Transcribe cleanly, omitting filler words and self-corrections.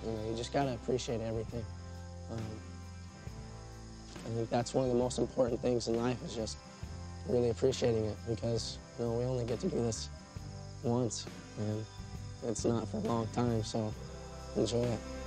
You know, you just gotta appreciate everything. I think that's one of the most important things in life is just really appreciating it because, you know, we only get to do this once and it's not for a long time, so enjoy it.